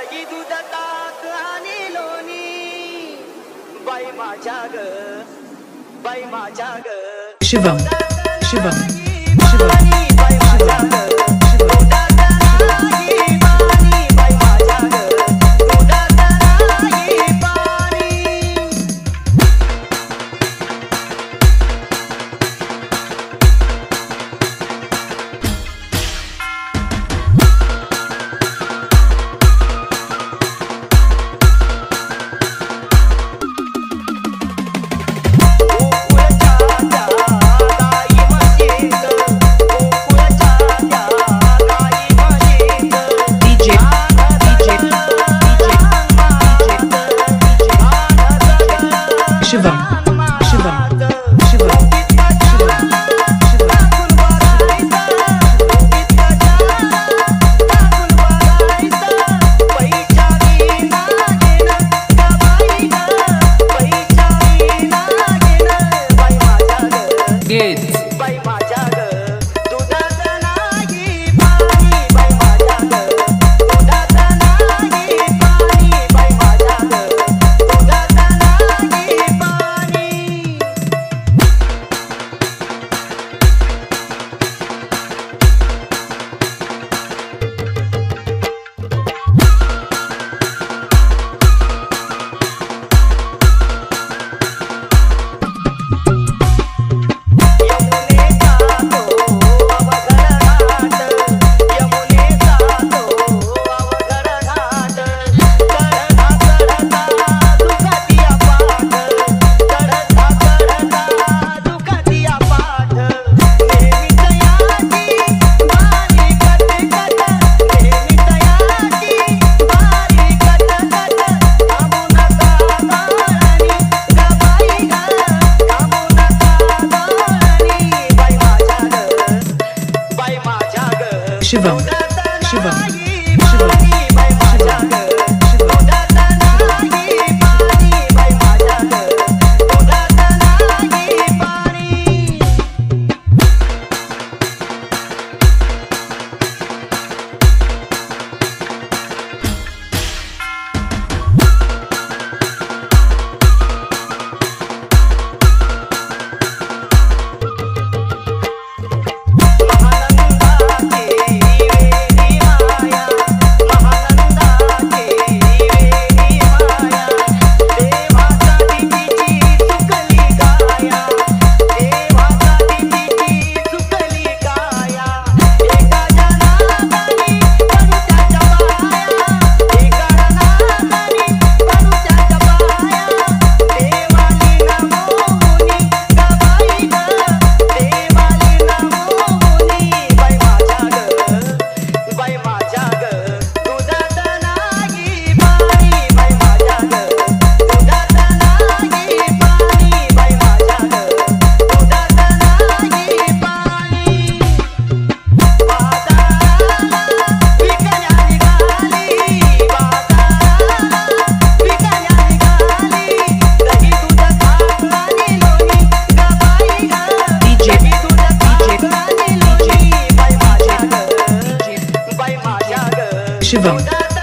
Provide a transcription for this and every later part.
दही दूध ताक आणि लोणी बाई माझ्या ग बाई माझ्या ग शिवम शिवम बाई माझ्या ग शिवम शिवम शिवम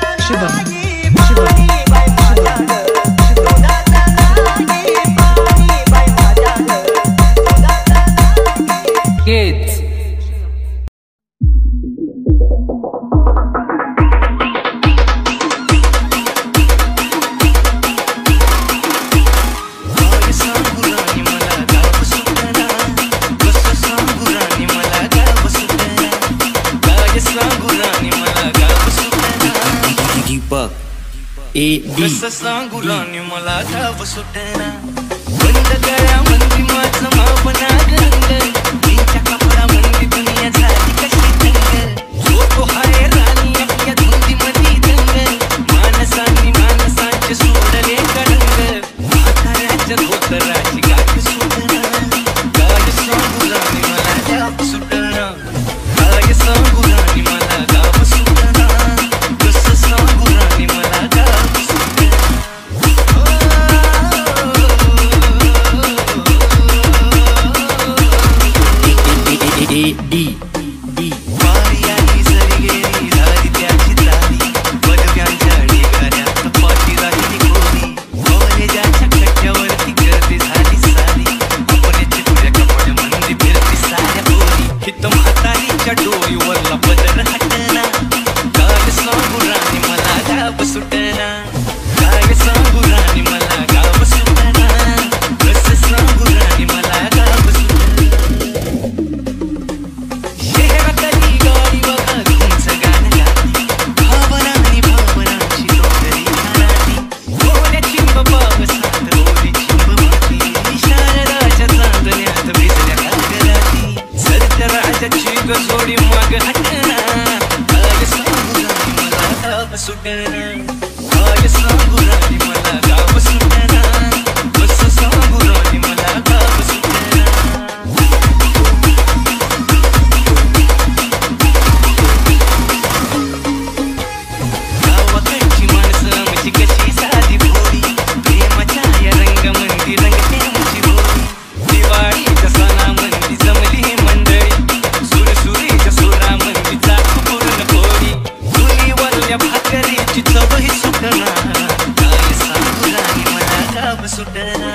सांगू राणी मला गाव सुटना बंद करा मंदी माझं मापना गंग त्यांच्या कपडा मंदी दुनिया झाली कशी तंग जो तो हाय राणी आपल्या धुंदी मधी दंग माणसांचे सोडले कळंग म्हाताऱ्याच्या धोतराची गाठ सुटना काय सांगू राणी मला गाव सुटना काय सांगू राणी मला गाव सुटना कसं सांगू राणी मला गाव D गाव सुटना काय सांगू राणी मला गाव सुटना कसं सांगू राणी मला गाव सुटना शहरातली गाडी बघा तुमचं गाणं गाती भावना आणि भावनाची डोंगरी खाणारी डोळ्यात चिंब पावसात डोळी चिंब माती शारदाच्या चांदण्यात भिजल्या कागदाती सध्या राजाची गजोडी माग हटना काय सांगू राणी मला गाव सुटना काय सांगू राणी मला गाव सुटना कसं सांगू राणी मला गाव सुटना गावाकडची माणसं म्हणजे कशी साधी भोळी प्रेमाच्या या रंगमंदी रंगते आमची होळी दिवाळीच्या सणामंदी जमली मंडळी सुरसुरीच्या सुरामंदी चाकू पूर्ण कोडी चुलीवरल्या भाकरीची चवही सुटना काय सांगू राणी मला गाव सुटना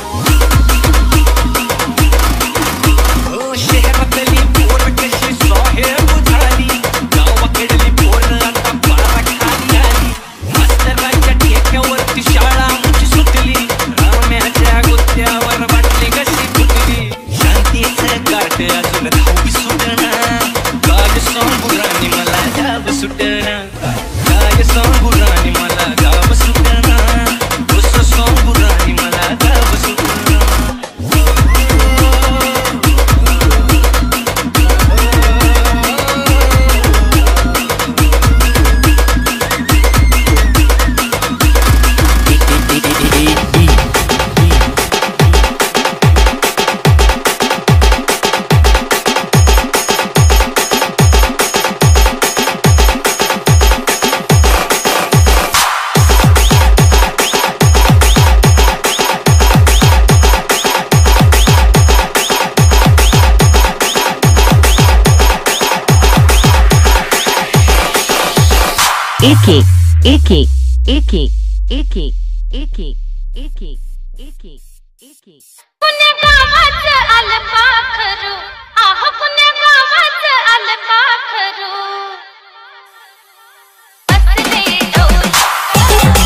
हो शहरातली पोर कशी साहेब झाली गावाकडली पोर आता पारा खाली आली मास्तराच्या ठेक्यावरती शाळा आमची सुटली राम्याच्या गुत्त्यावर वाटली कशी फुटली शांतीचं काट अजून धावी सुटना काय सांगू राणी मला गाव सुटना काय सांगू राणी मला गाव सुटना कसं सांगू राणी मला गाव सुटना पुण्या गावाचं आलं पाखरू आह पुण्या गावाचं आलं पाखरू बसले डोल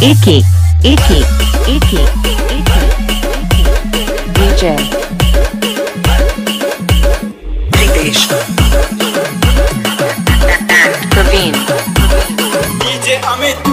AK DJ Ritesh Praveen DJ Amit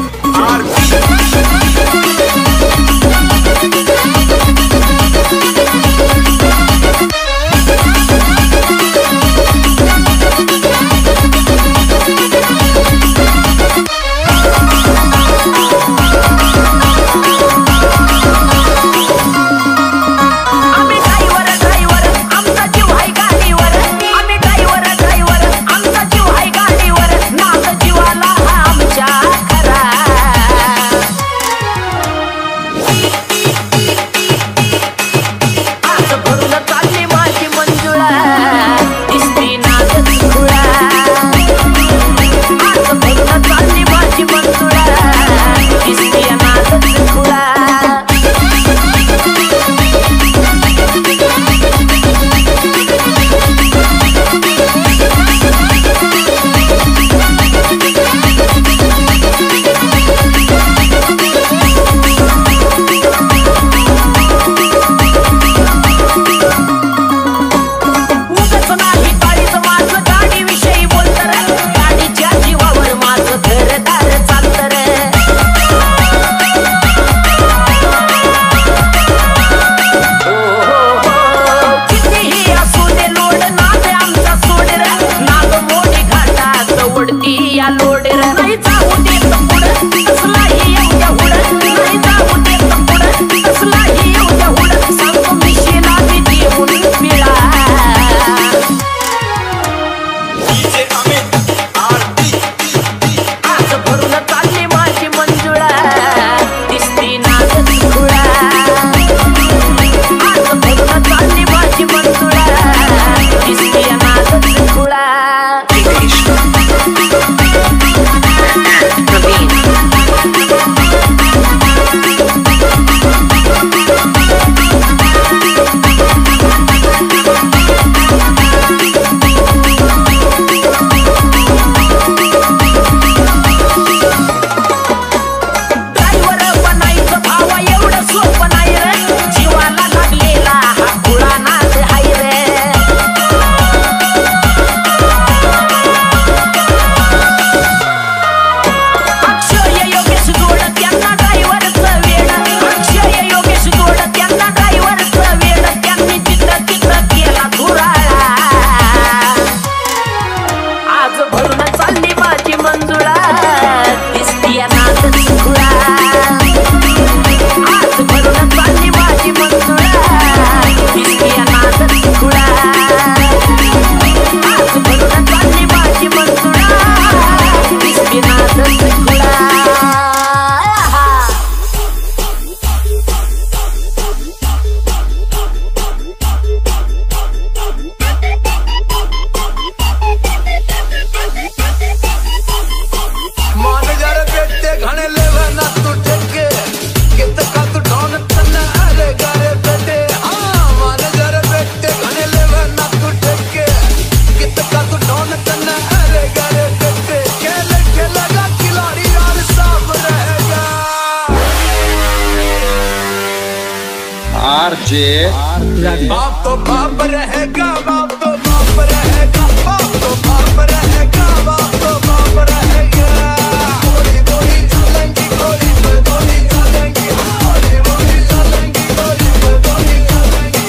बाप तो बाप रहेगा, बाप तो बाप रहेगा, बाप तो बाप रहेगा, बाप तो बाप रहेगा। गोली गोली चलेंगी, गोली पे गोली चलेंगी, गोली गोली चलेंगी, गोली पे गोली चलेंगी।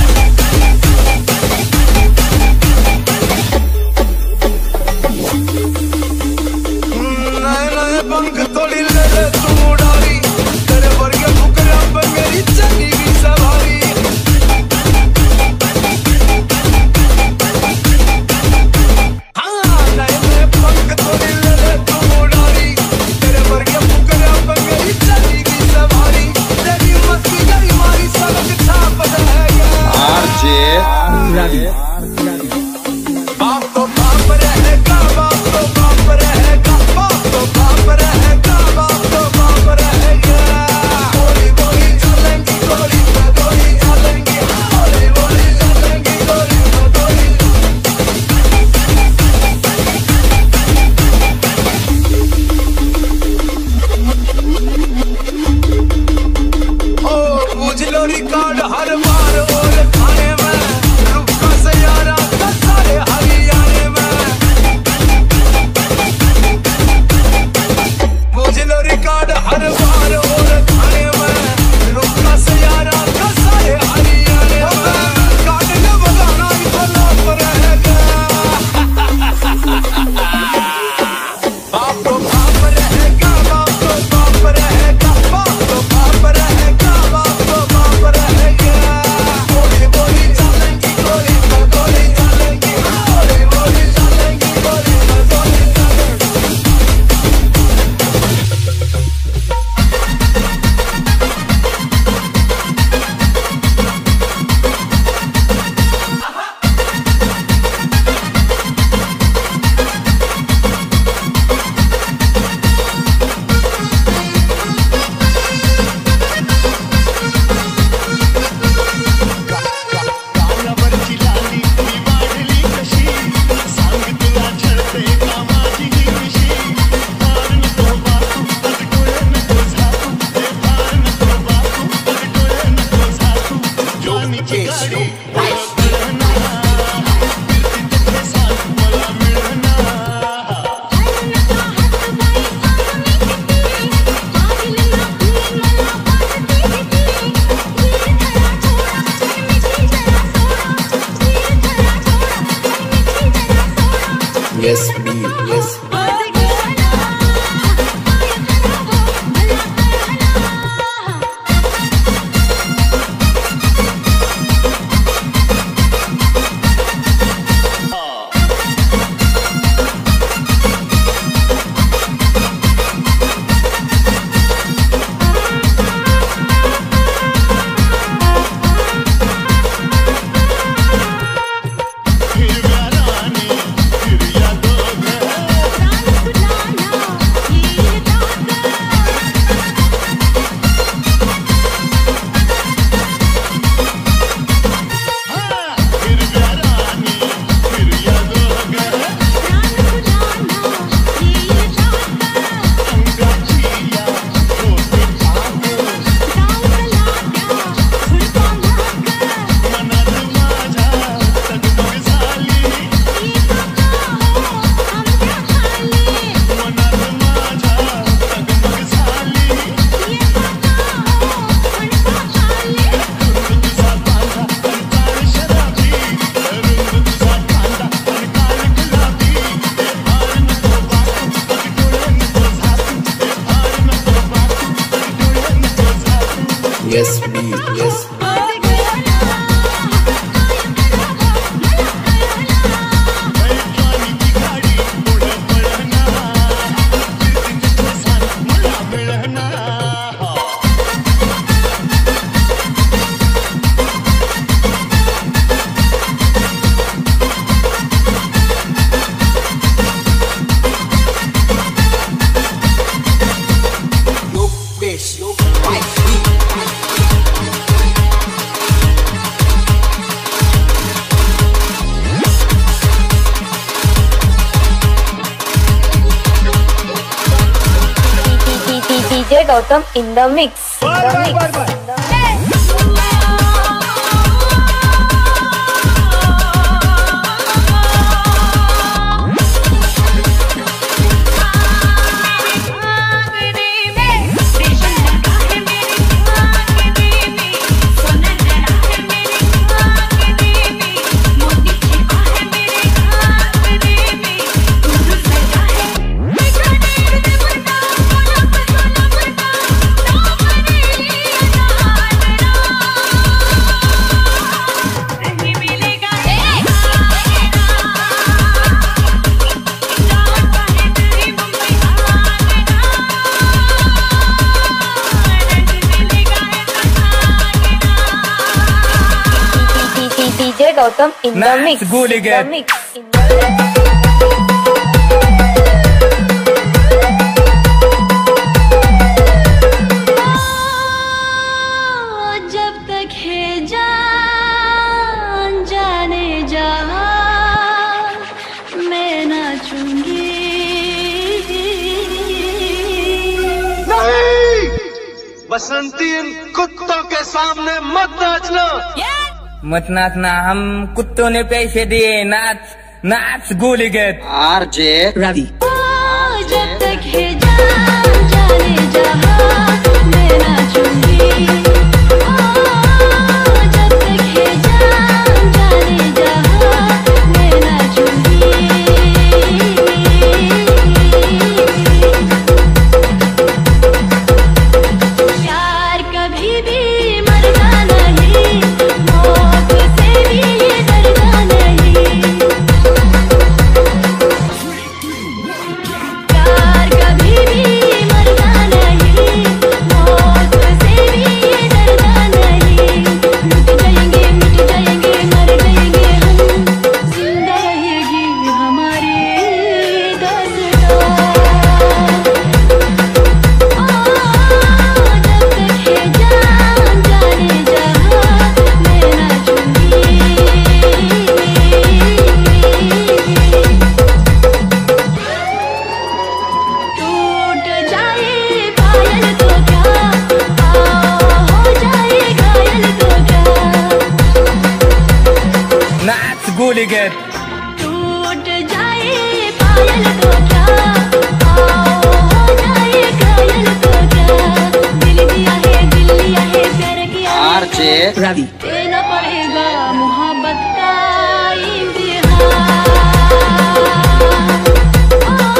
नए नए पंख थोड़ी ले ले तू उड़ारी, तेरे वर्गे फुकरा पे मेरी चली भी सवारी। बाप तो बाप रहेगा, बाप तो बाप रहेगा, बाप तो बाप रहेगा, बाप Yes, me, yes. DJ Gautam in the mix. DJ Gautam in the mix. जब तक है जान जाने जा मैं नाचूंगी। नहीं, बसंती इन कुत्तों के सामने मत नाचना। मत नाचना, हम कुत्तों ने पैसे दिए, नाच नाच गोलीगत। आरजे रवि। जब तक है जान जाने जहां मैं नाचूंगी। जब तक है जान जाने जहां मैं नाचूंगी। प्यार कभी भी मरना नहीं, मौत से भी ये डरना नहीं। प्यार कभी भी मरना नहीं, मौत से भी ये डरना नहीं। मिट जाएंगे मर जाएंगे हम, जिंदा रहेगी हमारी दास्तां। जब तक है जान जाने जहां मैं नाचूंगी। टूट जाए पायल तो क्या, हो जाए घायल तो क्या। नाच गोलीगत। टूट जाए पायल तो क्या, हो जाए घायल तो क्या। दिल दिया है प्यार किया है। आरजे रवि। देना पड़ेगा मोहब्बत का इम्तिहान।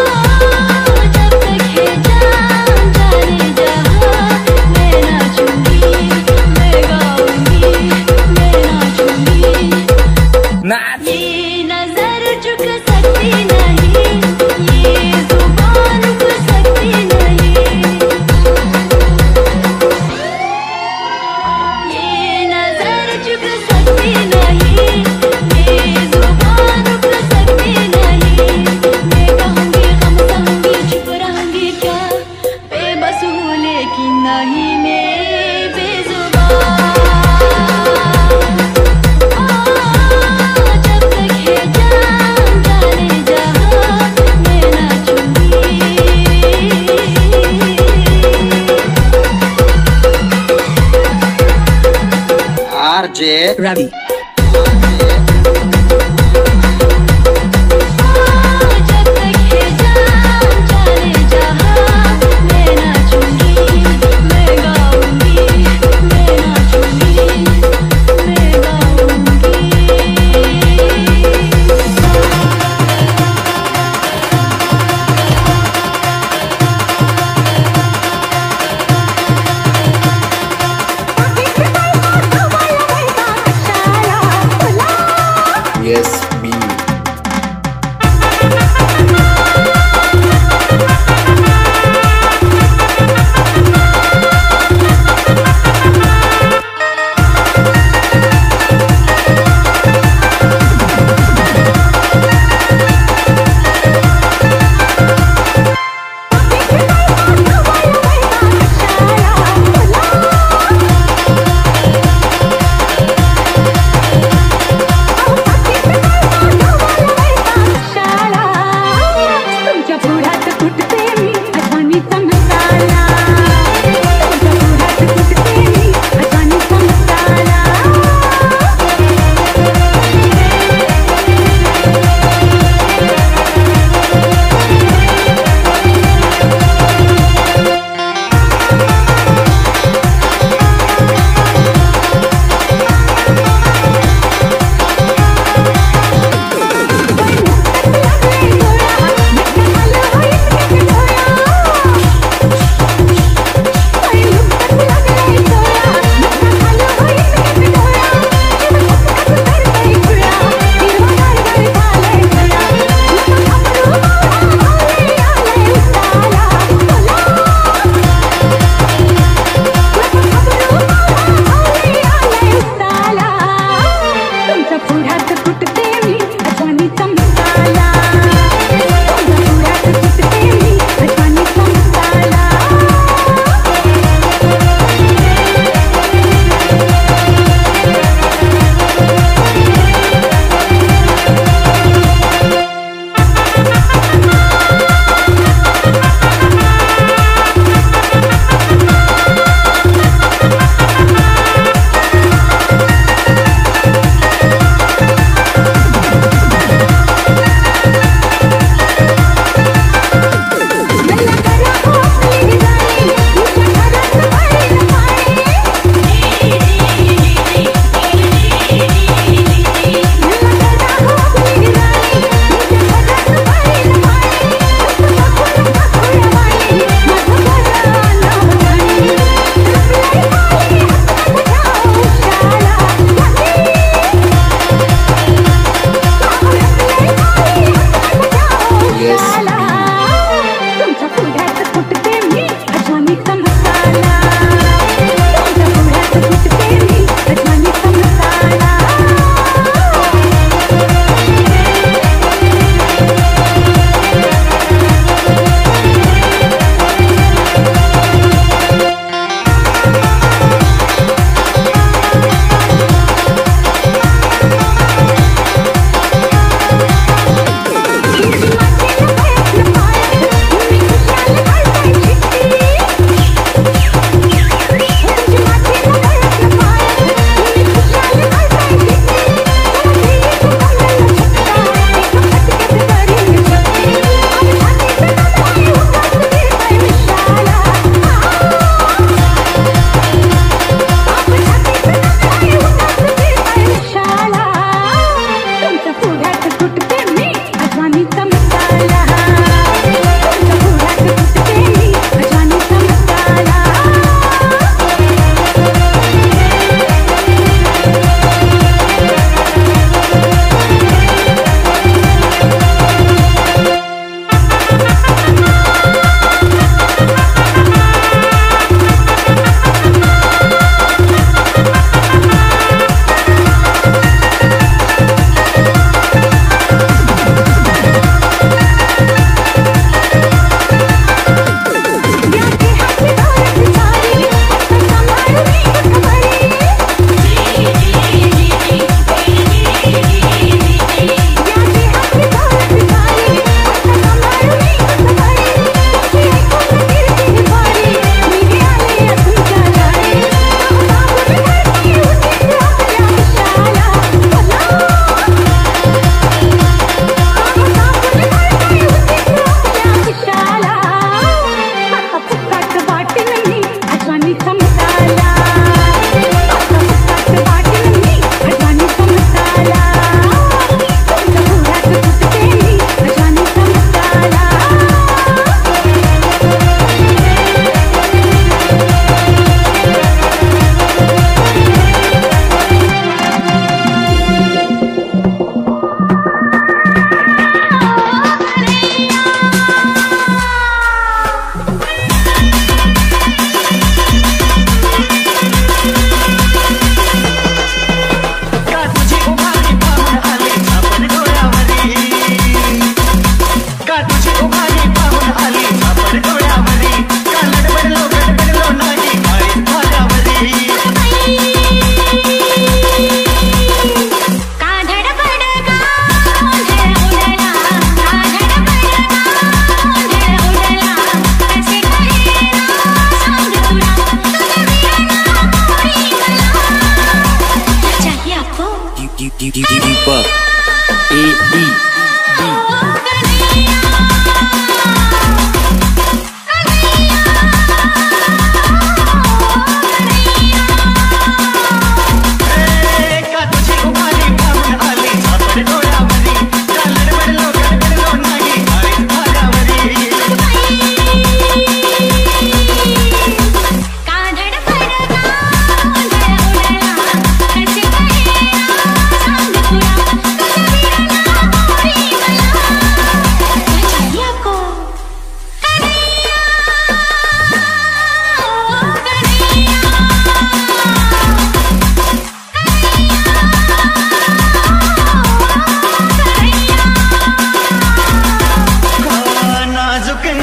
Ravi. जब तक है जान जाने जहां मैं नाचूंगी मैं गाऊंगी मैं नाचूंगी मैं गाऊंगी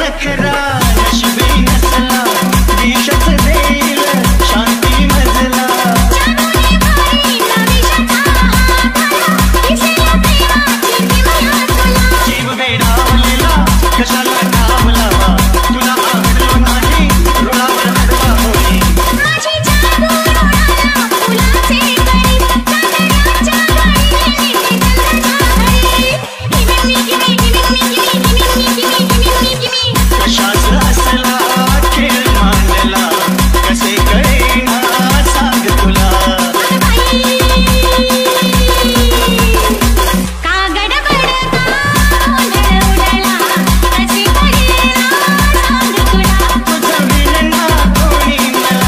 नखरा नशबी नसला विषच देईल शांती मजला जीव वेडावलेला कशाला घाबला तुला आवडलो नाही रुळावर हडवा होई कशाच असला खेळ मांडला कसे कळेना सांग तुला तुझं विणना कोणी मला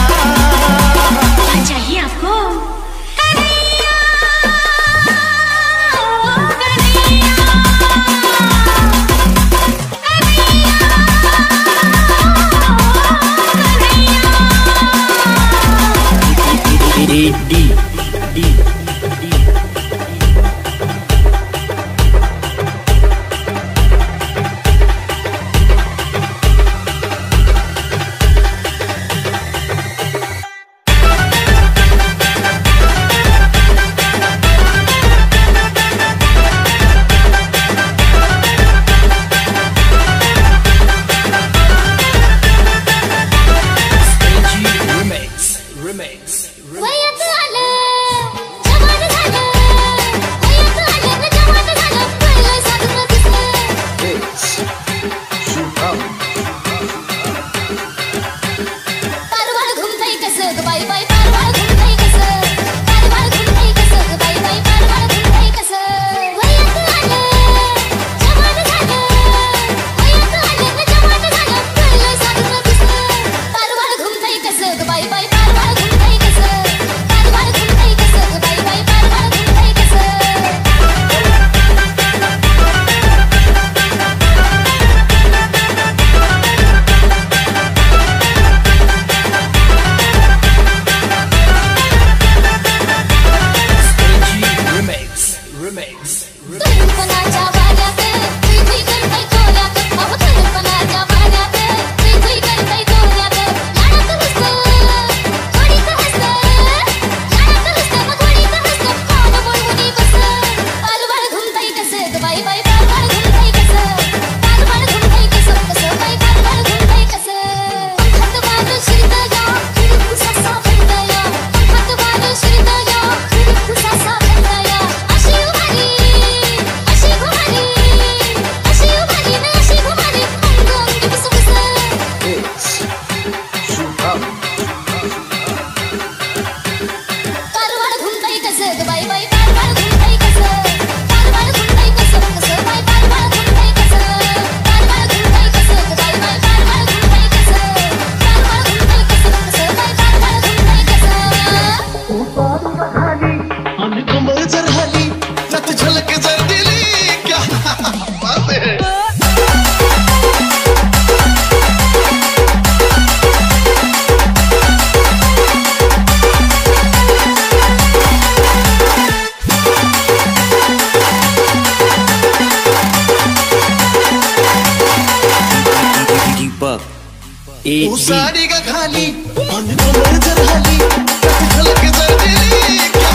तू साडी का खाली आणि कमर जर हली झलक जर दिली क्या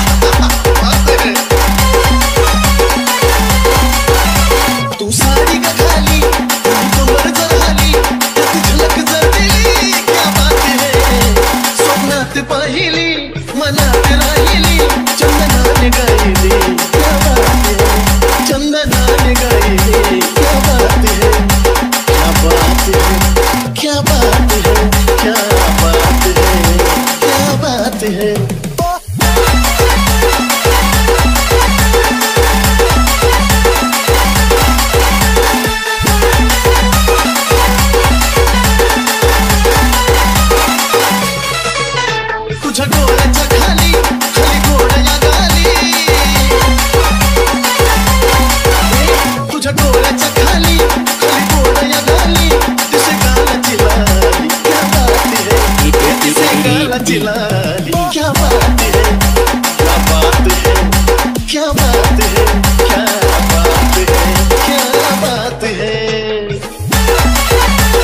बात है तू साडी का खाली आणि कमर जर हली झलक जर दिली क्या बात है स्वप्नात पाहिली मनात राहिली चंदनाने गायली क्या बात है चंदनाने गायली क्या बात है क्या बात है क्या बात है क्या बात है क्या बात है तुझ्या डोळ्याच्या खाली खाली गोड्या गाली तुझ्या डोळ्याच्या खाली खाली गोड्या गाली दिसे गालाची लाली क्या बात है दिसे गालाची लाली क्या बात है क्या बात है क्या बात है क्या बात है क्या बात है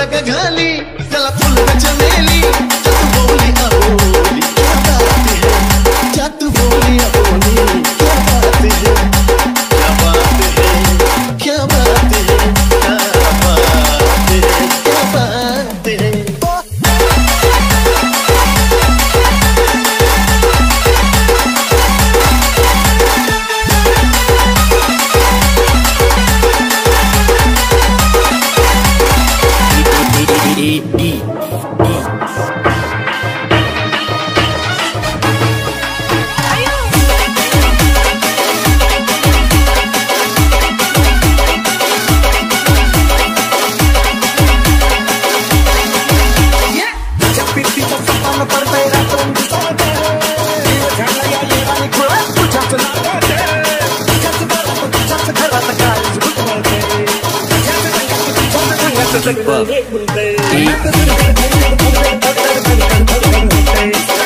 रग घाली त्याला फुल चमेली जात बोली अबोली क्या बात है जात बोली अबोली क्या बात है क्या बात है क्या बात है क्या बात है क्या बात है Keep up.